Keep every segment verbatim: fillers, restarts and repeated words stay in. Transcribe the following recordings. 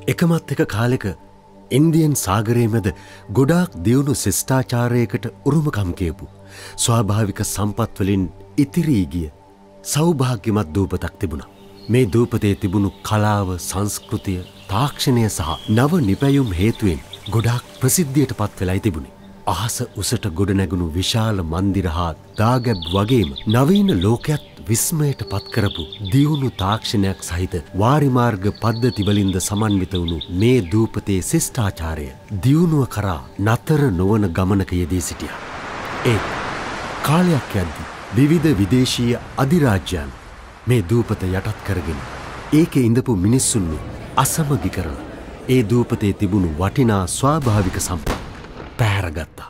එකමත් එක කාලෙක ඉන්දියන් සාගරයේ මැද ගොඩාක් දියුණු ශිෂ්ටාචාරයකට උරුමකම් කියපු ස්වාභාවික සම්පත් වලින් ඉතිරී ගිය සෞභාග්‍යමත් දූපතක් තිබුණා. මේ දූපතේ තිබුණු කලාව, සංස්කෘතිය, තාක්ෂණය සහ නව නිපැයුම් හේතුවෙන් ගොඩාක් ප්‍රසිද්ධියට පත් වෙලායි තිබුණේ. අහස උසට ගොඩ නැගුණු විශාල මන්දිර හා දාගැබ් වගේම නවීන ලෝකයක් විස්මයට පත් කරපු දියුණු තාක්ෂණයක් සහිත වාරිමාර්ග පද්ධතිවලින්ද සමන්විත වුණු මේ දූපතේ ශිෂ්ටාචාරය දියුණුව කරා නතර නොවන ගමනක යෙදී සිටියා. ඒ කාලයක් යද්දී විවිධ විදේශීය අධිරාජ්‍යයන් මේ දූපත යටත් කරගෙන ඒකේ ඉඳපු මිනිස්සුන්ව අසමගි කරලා ඒ දූපතේ තිබුණු වටිනා ස්වාභාවික සම්පත් පැහැරගත්තා.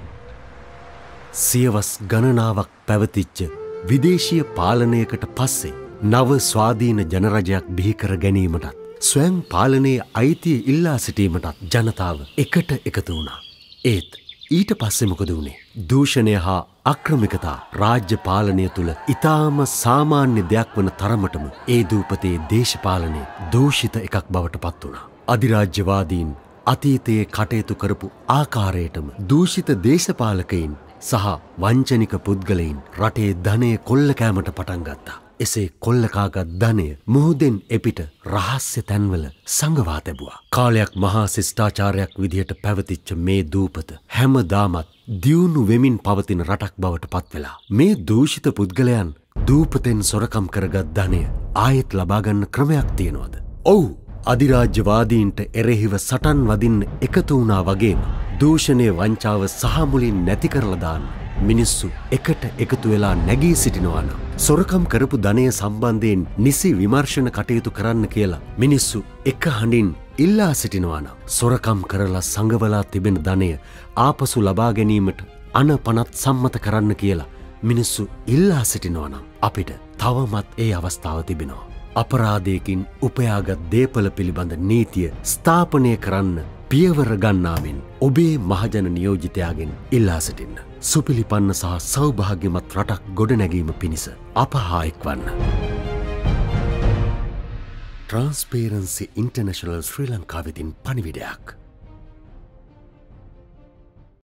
සියවස් ගණනාවක් පැවතිච්ච විදේශීය පාලනයකට පස්සේ නව ස්වාධීන ජනරජයක් බිහි කර ගැනීමටත් ස්වයං පාලනයේ අයිතිය ඉල්ලා සිටීමටත් ජනතාව එකට එකතු වුණා. ඒත් ඊට පස්සේ මොකද වුණේ? දූෂණය හා අක්‍රමිකතා රාජ්‍ය පාලනය තුළ ඉතාම සාමාන්‍ය දෙයක් වන තරමටම ඒ දූපතේ දේශපාලනය දූෂිත එකක් බවට පත් වුණා. අධිරාජ්‍යවාදීන් අතීතයේ කටයුතු කරපු ආකාරයටම දූෂිත දේශපාලකයින් සහ වංචනික පුද්ගලයින් රටේ ධනය කොල්ල කෑමට පටන් ගත්තා. එසේ කොල්ලකාගත් ධනය මුහුදෙන් එපිට රහස්‍ය තැන්වල සංගවා තැබුවා. කාලයක් මහා ශිෂ්ටාචාරයක් විදිහට පැවතිච්ච මේ දූපත හැමදාමත් දියුණු වෙමින් පවතින රටක් බවට පත් වෙලා. මේ දූෂිත පුද්ගලයන් දූපතෙන් සොරකම් කරගත් ධනය ආයෙත් ලබා ගන්න ක්‍රමයක් තියෙනවද? ඔව්. අධිරාජ්‍යවාදීන්ට එරෙහිව සටන් වදින්න එකතු වුණා වගේම දූෂණය වංචාව සහ මුලින් නැති කරලා දාන්න මිනිස්සු එකට එකතු වෙලා නැගී සිටිනවා නම් සොරකම් කරපු ධනය සම්බන්ධයෙන් නිසි විමර්ශන කටයුතු කරන්න කියලා මිනිස්සු එක හඬින් ඉල්ලා සිටිනවා නම් සොරකම් කරලා සංගවලා තිබෙන ධනය ආපසු ලබා ගැනීමට අනපනත් සම්මත කරන්න කියලා මිනිස්සු ඉල්ලා සිටිනවා නම් අපිට තවමත් ඒ අවස්ථාව තිබෙනවා. අපරාධයකින් උපයාගත් දේපල පිළිබඳ නීතිය ස්ථාපනය කරන්න පියවර ගන්නාවෙන් ඔබේ මහජන නියෝජිතයාගෙන් ඉල්ලා සිටින්න. සුපිලිපන්න සහ සෞභාග්‍යමත් රටක් ගොඩනැගීම පිණිස අප හා එක්වන්න. Transparency International ශ්‍රී ලංකා වෙතින් පණිවිඩයක්.